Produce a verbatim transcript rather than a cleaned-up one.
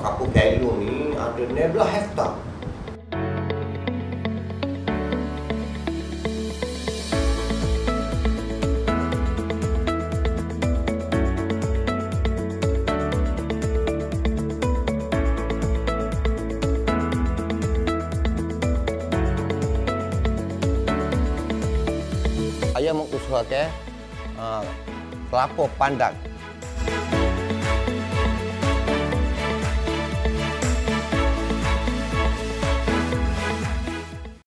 Kampung Kailung ni ada enam belas hektar. Saya mengusahakan uh, kelapa pandan.